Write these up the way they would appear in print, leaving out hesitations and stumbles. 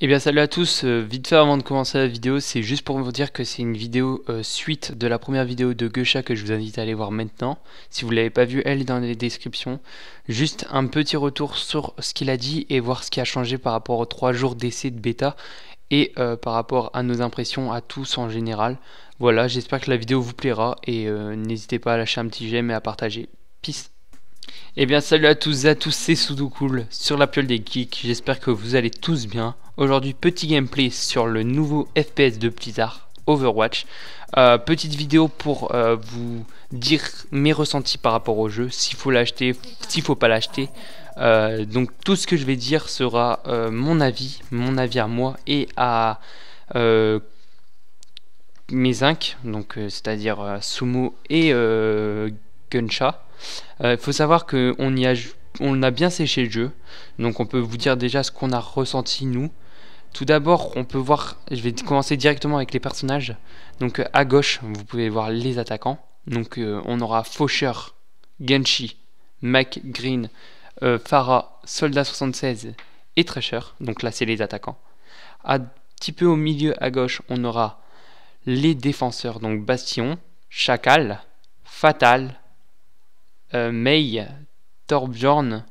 Eh bien salut à tous, vite fait avant de commencer la vidéo, c'est juste pour vous dire que c'est une vidéo suite de la première vidéo de Geusha que je vous invite à aller voir maintenant. Si vous ne l'avez pas vue, elle est dans les descriptions. Juste un petit retour sur ce qu'il a dit et voir ce qui a changé par rapport aux 3 jours d'essai de bêta et par rapport à nos impressions à tous en général. Voilà, j'espère que la vidéo vous plaira et n'hésitez pas à lâcher un petit j'aime et à partager. Peace. Eh bien salut à tous et à tous, c'est Soudoukul sur la Piole des Geeks, j'espère que vous allez tous bien. Aujourd'hui petit gameplay sur le nouveau FPS de Blizzard, Overwatch. Petite vidéo pour vous dire mes ressentis par rapport au jeu, s'il faut l'acheter, s'il faut pas l'acheter. Donc tout ce que je vais dire sera mon avis à moi et à mes incs, donc c'est-à-dire Sumo et Guncha. Il faut savoir qu'on a bien séché le jeu, donc on peut vous dire déjà ce qu'on a ressenti nous. Tout d'abord, on peut voir, je vais commencer directement avec les personnages. Donc à gauche, vous pouvez voir les attaquants. Donc on aura Faucheur, Genshi, Mac Green, Pharah, Soldat 76 et Thresher. Donc là, c'est les attaquants. Un petit peu au milieu à gauche, on aura les défenseurs, donc Bastion, Chacal, Fatal, Mei, Torbjorn,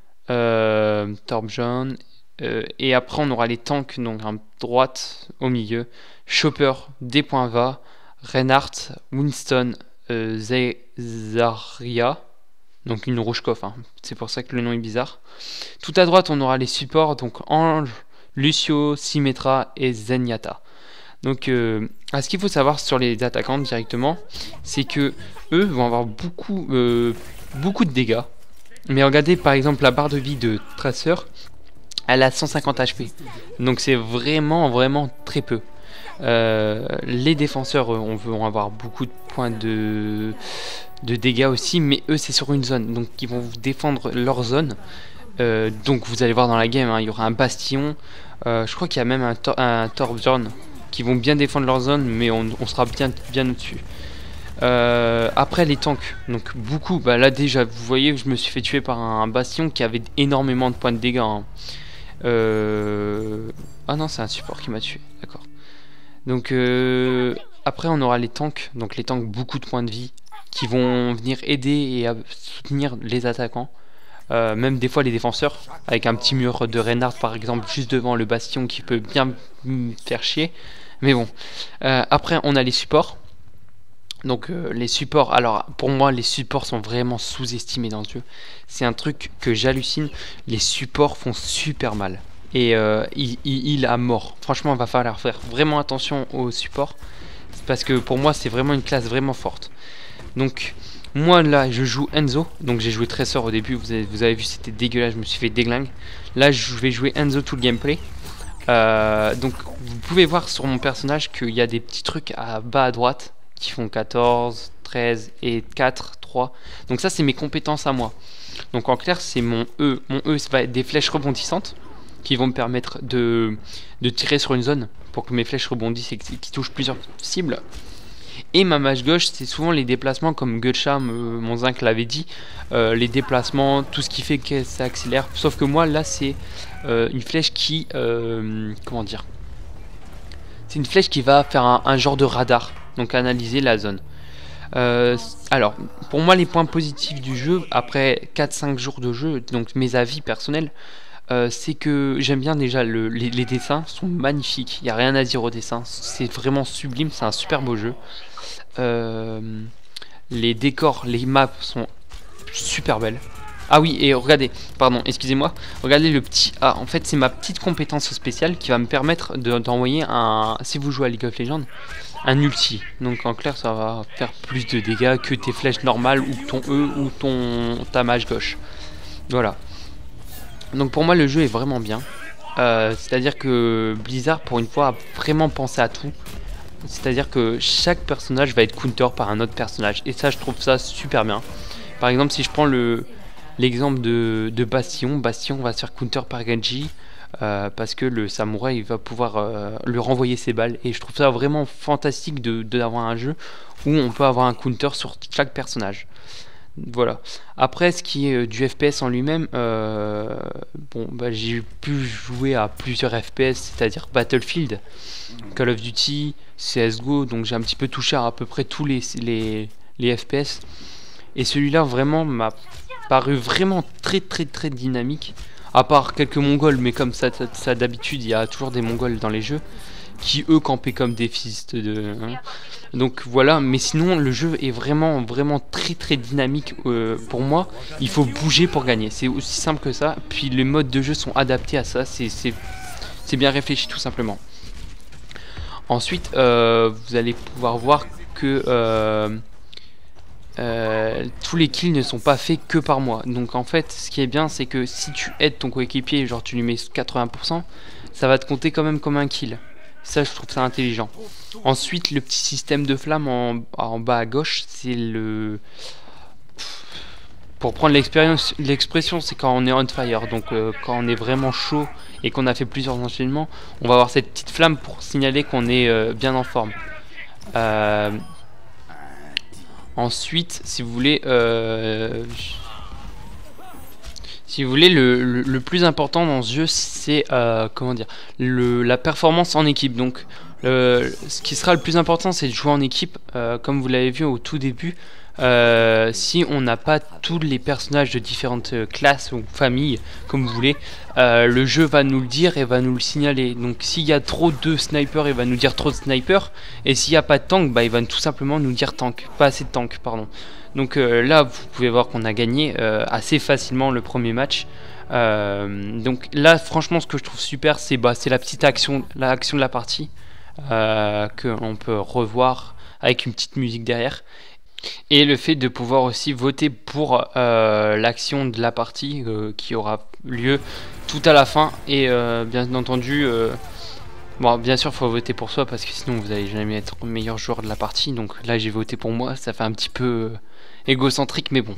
et après on aura les tanks, donc à droite au milieu, Chopper, D.Va, Reinhardt, Winston, Zarya, donc une Rouchkov, hein. C'est pour ça que le nom est bizarre. Tout à droite on aura les supports, donc Ange, Lucio, Symmetra et Zenyatta. Donc ce qu'il faut savoir sur les attaquants directement, c'est que eux vont avoir beaucoup de dégâts. Mais regardez par exemple la barre de vie de Tracer, elle a 150 HP. Donc c'est vraiment très peu. Les défenseurs vont avoir beaucoup de points de dégâts aussi, mais eux c'est sur une zone. Donc ils vont défendre leur zone. Donc vous allez voir dans la game, hein, il y aura un bastion. Je crois qu'il y a même un Torbjorn qui vont bien défendre leur zone, mais on sera bien au-dessus. Après les tanks, donc beaucoup, bah là déjà vous voyez je me suis fait tuer par un bastion qui avait énormément de points de dégâts, hein. Ah non, c'est un support qui m'a tué, d'accord. Donc après on aura les tanks, donc les tanks beaucoup de points de vie qui vont venir aider et à soutenir les attaquants. Même des fois les défenseurs, avec un petit mur de Reinhardt par exemple juste devant le bastion qui peut bien me faire chier. Mais bon, après on a les supports. Donc les supports, alors pour moi les supports sont vraiment sous-estimés dans ce jeu. C'est un truc que j'hallucine, les supports font super mal. Et il a mort. Franchement il va falloir faire vraiment attention aux supports. Parce que pour moi c'est vraiment une classe vraiment forte. Donc moi là je joue Enzo, donc j'ai joué Tracer au début, vous avez vu c'était dégueulasse, je me suis fait déglingue. Là je vais jouer Enzo tout le gameplay. Donc vous pouvez voir sur mon personnage qu'il y a des petits trucs bas à droite qui font 14, 13 et 4, 3. Donc ça c'est mes compétences à moi. Donc en clair c'est mon E. Mon E ça va être des flèches rebondissantes qui vont me permettre de tirer sur une zone pour que mes flèches rebondissent et qui touchent plusieurs cibles. Et ma mage gauche c'est souvent les déplacements comme Geusha, mon zinc l'avait dit. Les déplacements, tout ce qui fait que ça accélère. Sauf que moi là c'est une flèche qui... comment dire, c'est une flèche qui va faire un genre de radar. Donc analyser la zone. Alors, pour moi, les points positifs du jeu, après 4-5 jours de jeu, donc mes avis personnels, c'est que j'aime bien déjà les dessins sont magnifiques. Il n'y a rien à dire aux dessins. C'est vraiment sublime, c'est un super beau jeu. Les décors, les maps sont super belles. Ah oui, et regardez, pardon, excusez-moi, regardez le petit A. En fait, c'est ma petite compétence spéciale qui va me permettre d'envoyer si vous jouez à League of Legends, un ulti. Donc en clair ça va faire plus de dégâts que tes flèches normales ou ton E ou ta mage gauche. Voilà. Donc pour moi le jeu est vraiment bien. C'est à dire que Blizzard pour une fois a vraiment pensé à tout. C'est à dire que chaque personnage va être counter par un autre personnage. Et ça je trouve ça super bien. Par exemple si je prends l'exemple de Bastion. Bastion va se faire counter par Genji. Parce que le samouraï il va pouvoir lui renvoyer ses balles et je trouve ça vraiment fantastique d'avoir un jeu où on peut avoir un counter sur chaque personnage. Voilà. Après, ce qui est du FPS en lui-même, bon, bah, j'ai pu jouer à plusieurs FPS, c'est-à-dire Battlefield, Call of Duty, CSGO, donc j'ai un petit peu touché à peu près tous les FPS. Et celui-là, vraiment, m'a paru vraiment très dynamique. À part quelques Mongols, mais comme ça d'habitude, il y a toujours des Mongols dans les jeux qui eux campaient comme des fils de hein. Donc voilà, mais sinon le jeu est vraiment très dynamique pour moi. Il faut bouger pour gagner, c'est aussi simple que ça. Puis les modes de jeu sont adaptés à ça, c'est bien réfléchi tout simplement. Ensuite vous allez pouvoir voir que tous les kills ne sont pas faits que par moi. Donc en fait ce qui est bien c'est que si tu aides ton coéquipier, genre tu lui mets 80%, ça va te compter quand même comme un kill. Ça je trouve ça intelligent. Ensuite le petit système de flamme en bas à gauche, c'est le... Pour prendre l'expression, c'est quand on est on fire. Donc quand on est vraiment chaud et qu'on a fait plusieurs enchaînements, on va avoir cette petite flamme pour signaler qu'on est bien en forme. Ensuite, si vous voulez, le plus important dans ce jeu, c'est comment dire, la performance en équipe. Donc, ce qui sera le plus important, c'est de jouer en équipe, comme vous l'avez vu au tout début. Si on n'a pas tous les personnages de différentes classes ou familles, comme vous voulez, le jeu va nous le dire et va nous le signaler. Donc s'il y a trop de snipers, il va nous dire trop de snipers. Et s'il n'y a pas de tank, bah, il va tout simplement nous dire tank, pas assez de tank, pardon. Donc là, vous pouvez voir qu'on a gagné assez facilement le premier match. Donc là, franchement, ce que je trouve super, c'est la petite action, de la partie que on peut revoir avec une petite musique derrière. Et le fait de pouvoir aussi voter pour l'action de la partie qui aura lieu tout à la fin. Et bien entendu, bon, bien sûr, il faut voter pour soi parce que sinon vous n'allez jamais être le meilleur joueur de la partie. Donc là, j'ai voté pour moi. Ça fait un petit peu égocentrique, mais bon.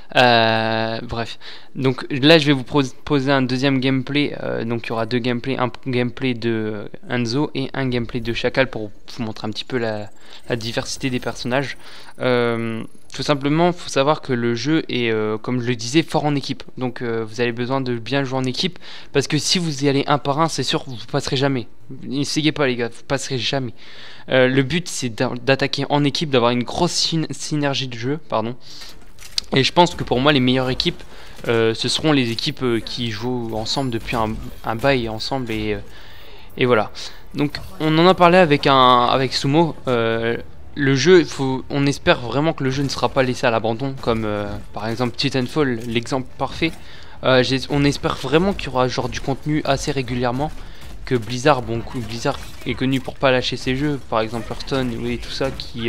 Bref. Donc là, je vais vous proposer un deuxième gameplay. Donc il y aura deux gameplays, un gameplay de Enzo et un gameplay de Chacal pour vous montrer un petit peu la diversité des personnages. Tout simplement, il faut savoir que le jeu est, comme je le disais, fort en équipe. Donc vous avez besoin de bien jouer en équipe parce que si vous y allez un par un, c'est sûr que vous ne passerez jamais. N'essayez pas les gars, vous ne passerez jamais. Le but c'est d'attaquer en équipe, d'avoir une grosse synergie de jeu, pardon. Et je pense que pour moi les meilleures équipes ce seront les équipes qui jouent ensemble depuis un bail ensemble et voilà. Donc on en a parlé avec Sumo. Le jeu, on espère vraiment que le jeu ne sera pas laissé à l'abandon, comme par exemple Titanfall, l'exemple parfait. On espère vraiment qu'il y aura genre du contenu assez régulièrement. Que Blizzard, bon, Blizzard est connu pour pas lâcher ses jeux, par exemple Hearthstone et tout ça, qui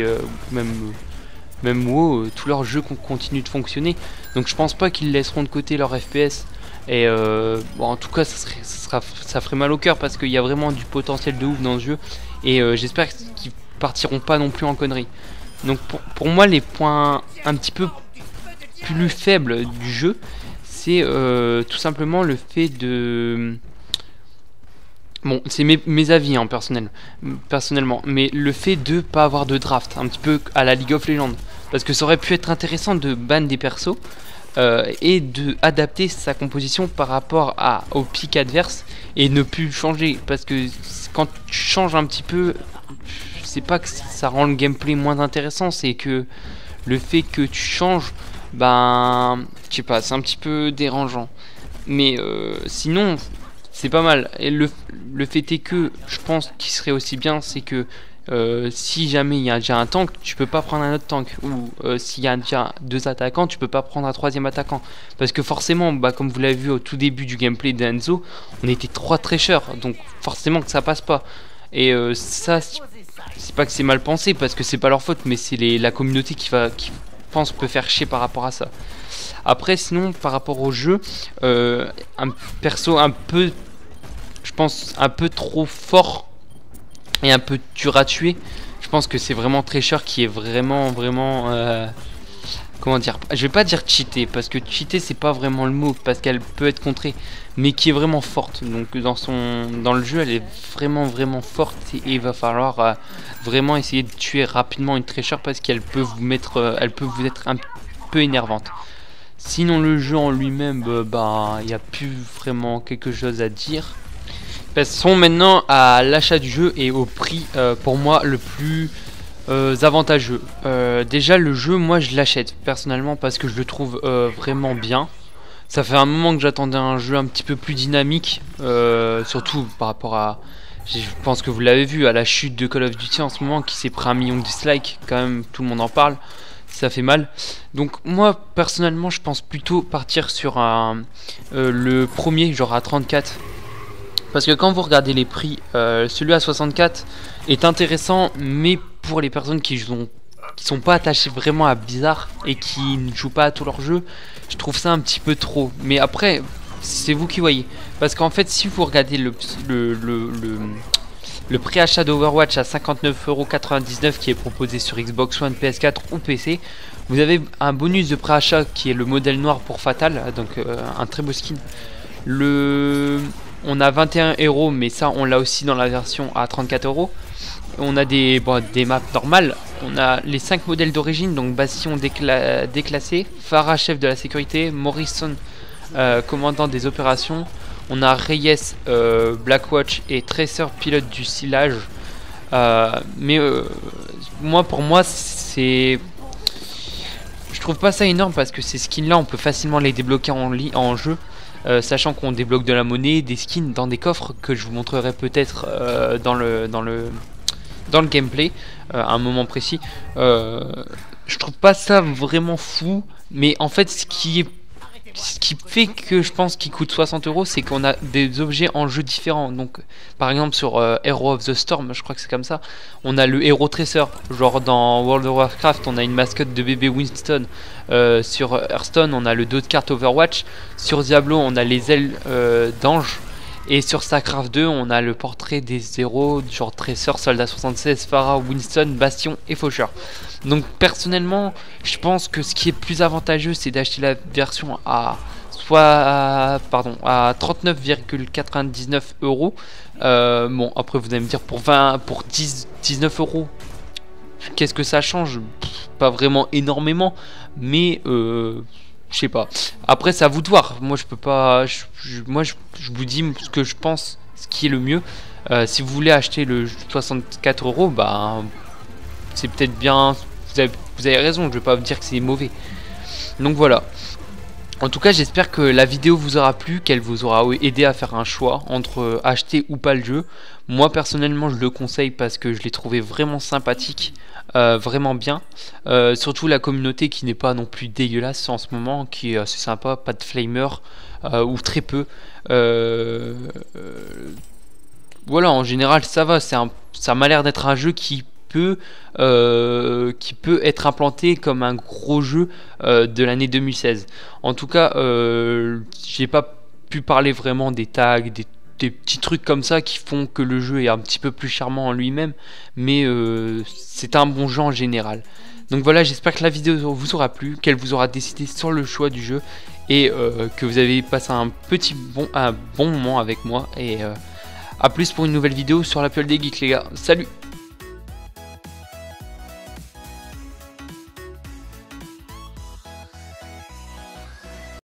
même WoW, tous leurs jeux continuent de fonctionner. Donc je pense pas qu'ils laisseront de côté leur FPS. Et bon, en tout cas, ça ferait mal au cœur parce qu'il y a vraiment du potentiel de ouf dans ce jeu. Et j'espère qu'ils partiront pas non plus en conneries. Donc pour moi, les points un petit peu plus faibles du jeu, c'est tout simplement le fait de... Bon, c'est mes avis hein, personnellement, mais le fait de pas avoir de draft, un petit peu à la League of Legends, parce que ça aurait pu être intéressant de ban des persos et de adapter sa composition par rapport au pic adverse et ne plus changer, parce que quand tu changes un petit peu, c'est pas que ça rend le gameplay moins intéressant, c'est que le fait que tu changes, ben, je sais pas, c'est un petit peu dérangeant, mais sinon c'est pas mal. Et le fait est que je pense qu'il serait aussi bien, c'est que si jamais il y a déjà un tank, tu peux pas prendre un autre tank. Ou s'il y a déjà deux attaquants, tu peux pas prendre un troisième attaquant. Parce que forcément, bah, comme vous l'avez vu au tout début du gameplay d'Enzo, on était 3 tricheurs. Donc forcément que ça passe pas. Et ça, c'est pas que c'est mal pensé, parce que c'est pas leur faute, mais c'est la communauté qui pense peut faire chier par rapport à ça. Après, sinon, par rapport au jeu, un perso un peu, je pense, un peu trop fort et un peu dur à tuer. Je pense que c'est vraiment Treasure qui est vraiment, comment dire, je vais pas dire cheater, parce que cheater c'est pas vraiment le mot, parce qu'elle peut être contrée, mais qui est vraiment forte. Donc dans le jeu, elle est vraiment forte et il va falloir vraiment essayer de tuer rapidement une Treasure parce qu'elle peut vous mettre, elle peut vous être peu énervante. Sinon le jeu en lui-même, bah il n'y a plus vraiment quelque chose à dire. Passons maintenant à l'achat du jeu et au prix pour moi le plus avantageux. Déjà le jeu, moi je l'achète personnellement parce que je le trouve vraiment bien. Ça fait un moment que j'attendais un jeu un petit peu plus dynamique, surtout par rapport à, je pense que vous l'avez vu, à la chute de Call of Duty en ce moment qui s'est pris 1 million de dislikes, quand même tout le monde en parle, ça fait mal. Donc moi personnellement je pense plutôt partir sur le premier, genre à 34. Parce que quand vous regardez les prix, celui à 64 est intéressant, mais pour les personnes qui sont pas attachées vraiment à Blizzard et qui ne jouent pas à tous leurs jeux, je trouve ça un petit peu trop. Mais après, c'est vous qui voyez. Parce qu'en fait, si vous regardez le préachat d'Overwatch à 59,99€ qui est proposé sur Xbox One, PS4 ou PC, vous avez un bonus de préachat qui est le modèle noir pour Fatal, donc un très beau skin. On a 21€, mais ça on l'a aussi dans la version à 34€. On a des maps normales. On a les 5 modèles d'origine, donc Bastion déclassé, Pharah chef de la sécurité, Morrison commandant des opérations. On a Reyes Blackwatch et Tracer pilote du silage. Pour moi c'est... Je trouve pas ça énorme parce que ces skins là on peut facilement les débloquer en jeu. Sachant qu'on débloque de la monnaie, des skins dans des coffres que je vous montrerai peut-être dans le gameplay à un moment précis. Je trouve pas ça vraiment fou, mais en fait ce qui fait que je pense qu'il coûte 60€, c'est qu'on a des objets en jeu différents. Donc par exemple sur Hero of the Storm, je crois que c'est comme ça, on a le héros tresseur. Genre dans World of Warcraft on a une mascotte de bébé Winston. Sur Hearthstone on a le dos de carte Overwatch. Sur Diablo on a les ailes d'ange. Et sur StarCraft 2 on a le portrait des héros genre Tracer, Soldat 76, Pharah, Winston, Bastion et Faucheur. Donc personnellement je pense que ce qui est plus avantageux c'est d'acheter la version à 39,99€. Bon après vous allez me dire pour 19€, qu'est-ce que ça change? Pas vraiment énormément, mais je sais pas. Après c'est à vous de voir. Moi je peux pas. Moi je vous dis ce que je pense, ce qui est le mieux. Si vous voulez acheter le 64€, bah c'est peut-être bien. Vous avez raison. Je vais pas vous dire que c'est mauvais. Donc voilà. En tout cas j'espère que la vidéo vous aura plu, qu'elle vous aura aidé à faire un choix entre acheter ou pas le jeu. Moi personnellement je le conseille parce que je l'ai trouvé vraiment sympathique, vraiment bien. Surtout la communauté qui n'est pas non plus dégueulasse en ce moment, qui est assez sympa, pas de flamer ou très peu. Voilà, en général ça va, ça m'a l'air d'être un jeu qui peut être implanté comme un gros jeu de l'année 2016. En tout cas, j'ai pas pu parler vraiment des tags, des petits trucs comme ça qui font que le jeu est un petit peu plus charmant en lui-même, mais c'est un bon jeu en général. Donc voilà, j'espère que la vidéo vous aura plu, qu'elle vous aura décidé sur le choix du jeu et que vous avez passé un bon moment avec moi. Et à plus pour une nouvelle vidéo sur la Pile des Geeks les gars, salut!